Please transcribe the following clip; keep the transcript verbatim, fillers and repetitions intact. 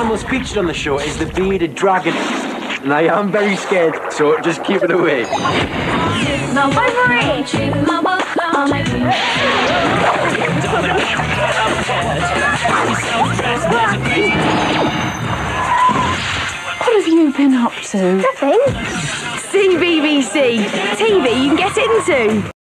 most featured on the show is the bearded dragon. And I am very scared, so just keep it away. What have you been up to? Nothing. C B B C, T V you can get into.